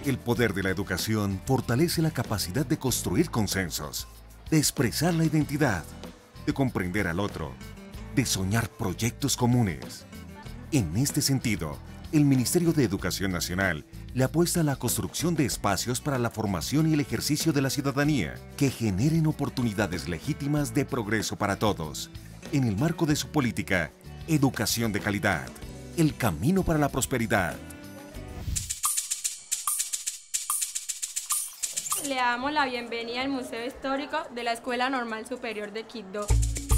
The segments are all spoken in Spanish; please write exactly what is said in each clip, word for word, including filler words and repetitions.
El poder de la educación fortalece la capacidad de construir consensos, de expresar la identidad, de comprender al otro, de soñar proyectos comunes. En este sentido, el Ministerio de Educación Nacional le apuesta a la construcción de espacios para la formación y el ejercicio de la ciudadanía que generen oportunidades legítimas de progreso para todos, en el marco de su política Educación de Calidad, el camino para la prosperidad. Le damos la bienvenida al Museo Histórico de la Escuela Normal Superior de Quibdó.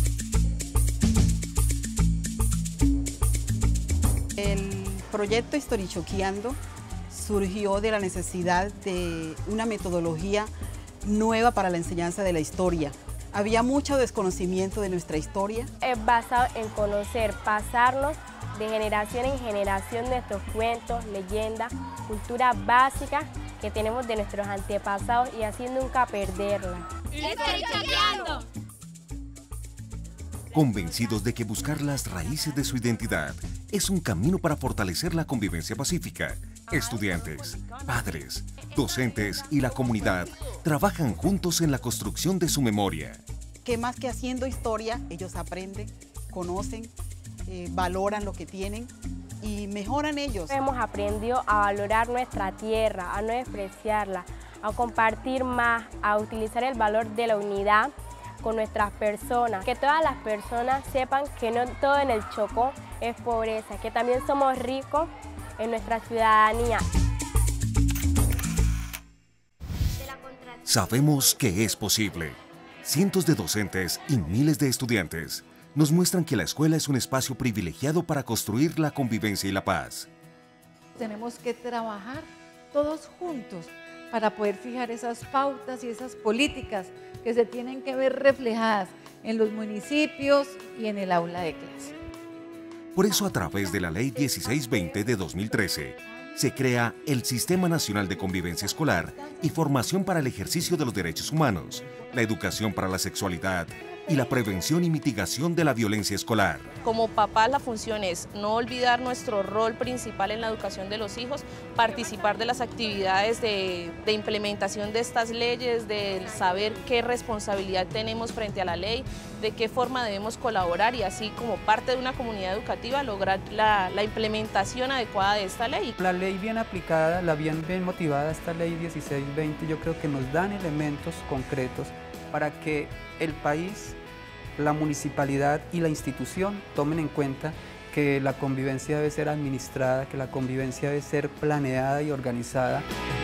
El proyecto Historichoqueando surgió de la necesidad de una metodología nueva para la enseñanza de la historia. Había mucho desconocimiento de nuestra historia. Es basado en conocer, pasarnos de generación en generación nuestros cuentos, leyendas, cultura básica que tenemos de nuestros antepasados y así nunca perderla. ¡Historichoqueando! Convencidos de que buscar las raíces de su identidad es un camino para fortalecer la convivencia pacífica, estudiantes, padres, docentes y la comunidad trabajan juntos en la construcción de su memoria. Que más que haciendo historia, ellos aprenden, conocen, eh, valoran lo que tienen y mejoran ellos. Hemos aprendido a valorar nuestra tierra, a no despreciarla, a compartir más, a utilizar el valor de la unidad con nuestras personas, que todas las personas sepan que no todo en el Chocó es pobreza, que también somos ricos en nuestra ciudadanía. Sabemos que es posible. Cientos de docentes y miles de estudiantes nos muestran que la escuela es un espacio privilegiado para construir la convivencia y la paz. Tenemos que trabajar todos juntos para poder fijar esas pautas y esas políticas que se tienen que ver reflejadas en los municipios y en el aula de clase. Por eso, a través de la Ley dieciséis veinte de dos mil trece, se crea el Sistema Nacional de Convivencia Escolar y Formación para el Ejercicio de los Derechos Humanos, la Educación para la Sexualidad y la Prevención y Mitigación de la Violencia Escolar. Como papás, la función es no olvidar nuestro rol principal en la educación de los hijos, participar de las actividades de, de implementación de estas leyes, de saber qué responsabilidad tenemos frente a la ley, de qué forma debemos colaborar y así como parte de una comunidad educativa lograr la, la implementación adecuada de esta ley. La ley bien aplicada, la bien, bien motivada, esta ley dieciséis veinte, yo creo que nos dan elementos concretos para que el país, la municipalidad y la institución tomen en cuenta que la convivencia debe ser administrada, que la convivencia debe ser planeada y organizada.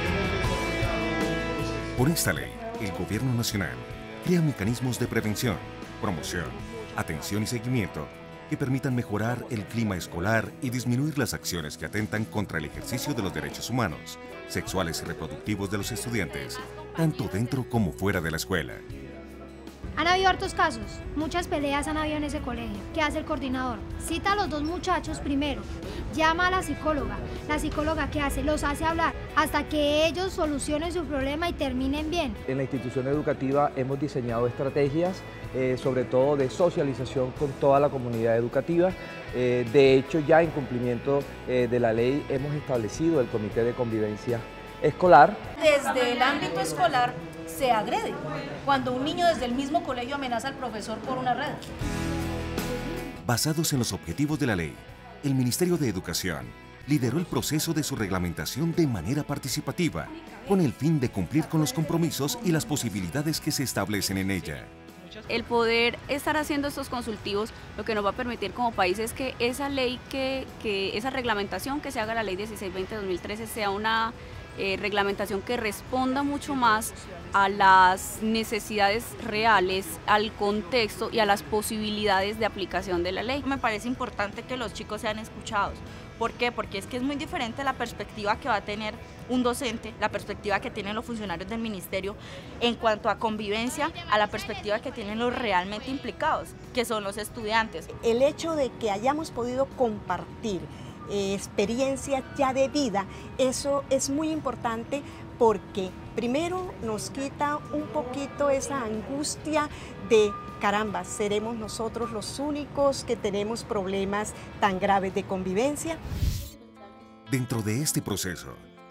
Por esta ley, el Gobierno Nacional crea mecanismos de prevención, promoción, atención y seguimiento que permitan mejorar el clima escolar y disminuir las acciones que atentan contra el ejercicio de los derechos humanos, sexuales y reproductivos de los estudiantes, tanto dentro como fuera de la escuela. Han habido hartos casos, muchas peleas han habido en ese colegio. ¿Qué hace el coordinador? Cita a los dos muchachos primero, llama a la psicóloga. La psicóloga, ¿qué hace? Los hace hablar hasta que ellos solucionen su problema y terminen bien. En la institución educativa hemos diseñado estrategias, eh, sobre todo de socialización con toda la comunidad educativa. Eh, de hecho, ya en cumplimiento eh, de la ley hemos establecido el Comité de Convivencia Escolar. Desde el ámbito escolar se agrede cuando un niño desde el mismo colegio amenaza al profesor por una red. Basados en los objetivos de la ley, el Ministerio de Educación lideró el proceso de su reglamentación de manera participativa, con el fin de cumplir con los compromisos y las posibilidades que se establecen en ella. El poder estar haciendo estos consultivos lo que nos va a permitir como país es que esa ley, que, que esa reglamentación que se haga la ley dieciséis veinte de dos mil trece sea una eh, reglamentación que responda mucho más a las necesidades reales, al contexto y a las posibilidades de aplicación de la ley. Me parece importante que los chicos sean escuchados. ¿Por qué? Porque es que es muy diferente la perspectiva que va a tener un docente, la perspectiva que tienen los funcionarios del ministerio en cuanto a convivencia, a la perspectiva que tienen los realmente implicados, que son los estudiantes. El hecho de que hayamos podido compartir eh, experiencias ya de vida, eso es muy importante porque primero nos quita un poquito esa angustia de caramba, ¿seremos nosotros los únicos que tenemos problemas tan graves de convivencia? Dentro de este proceso,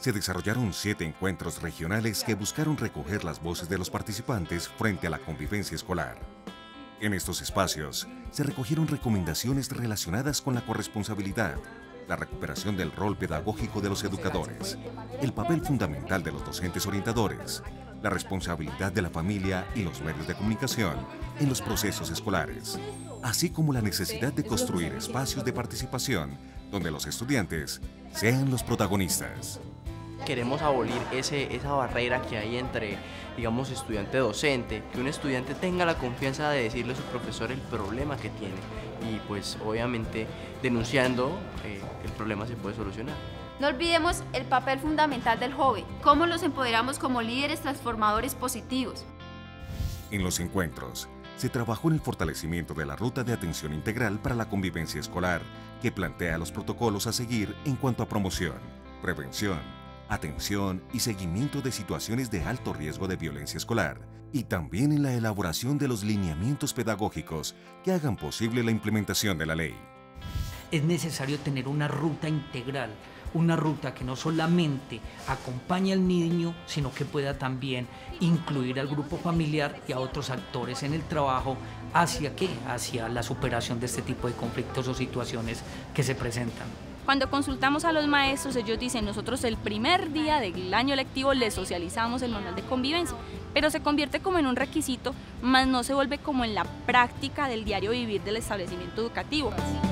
se desarrollaron siete encuentros regionales que buscaron recoger las voces de los participantes frente a la convivencia escolar. En estos espacios se recogieron recomendaciones relacionadas con la corresponsabilidad, la recuperación del rol pedagógico de los educadores, el papel fundamental de los docentes orientadores, la responsabilidad de la familia y los medios de comunicación en los procesos escolares, así como la necesidad de construir espacios de participación donde los estudiantes sean los protagonistas. Queremos abolir ese, esa barrera que hay entre, digamos, estudiante-docente, que un estudiante tenga la confianza de decirle a su profesor el problema que tiene y pues obviamente denunciando eh, el problema se puede solucionar. No olvidemos el papel fundamental del joven, cómo los empoderamos como líderes transformadores positivos. En los encuentros, se trabajó en el fortalecimiento de la ruta de atención integral para la convivencia escolar, que plantea los protocolos a seguir en cuanto a promoción, prevención, atención y seguimiento de situaciones de alto riesgo de violencia escolar, y también en la elaboración de los lineamientos pedagógicos que hagan posible la implementación de la ley. Es necesario tener una ruta integral, una ruta que no solamente acompañe al niño, sino que pueda también incluir al grupo familiar y a otros actores en el trabajo. ¿Hacia qué? Hacia la superación de este tipo de conflictos o situaciones que se presentan. Cuando consultamos a los maestros, ellos dicen, nosotros el primer día del año lectivo les socializamos el manual de convivencia, pero se convierte como en un requisito, más no se vuelve como en la práctica del diario vivir del establecimiento educativo.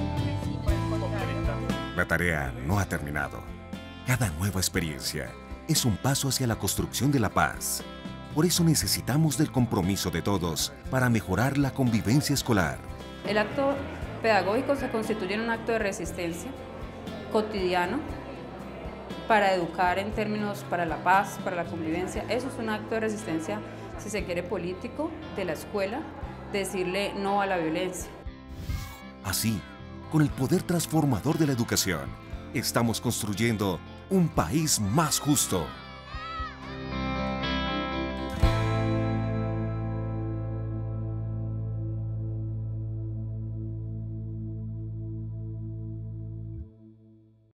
La tarea no ha terminado. Cada nueva experiencia es un paso hacia la construcción de la paz. Por eso necesitamos del compromiso de todos para mejorar la convivencia escolar. El acto pedagógico se constituye en un acto de resistencia cotidiano para educar en términos para la paz, para la convivencia. Eso es un acto de resistencia, si se quiere, político de la escuela, decirle no a la violencia. Así, con el poder transformador de la educación, estamos construyendo un país más justo.